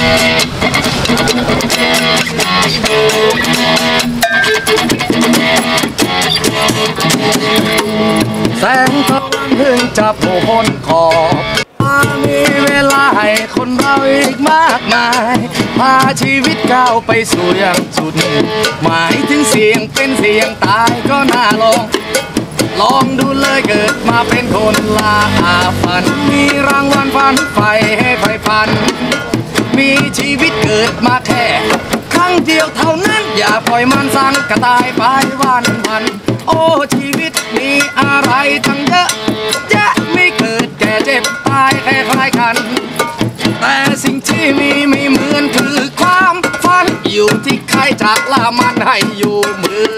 แสงตะวันเพิ่งจะโผล่พ้นขอบมีเวลาให้คนเราอีกมากมายพาชีวิตก้าวไปสู่อย่างสุดหมายถึงเสี่ยงเป็นเสี่ยงตายก็น่าลองดูเลยเกิดมาเป็นคนลาฝันมีรางวัลฝันไฟให้ไฟฟันมีชีวิตเกิดมาแค่ครั้งเดียวเท่านั้นอย่าปล่อยมันสั่งกระต่ายไปวันโอ้ชีวิตมีอะไรทั้งเยอะจะไม่เกิดแก่เจ็บตายคล้ายๆกันแต่สิ่งที่มีไม่เหมือนคือความฝันอยู่ที่ใครจะละมันให้อยู่มือ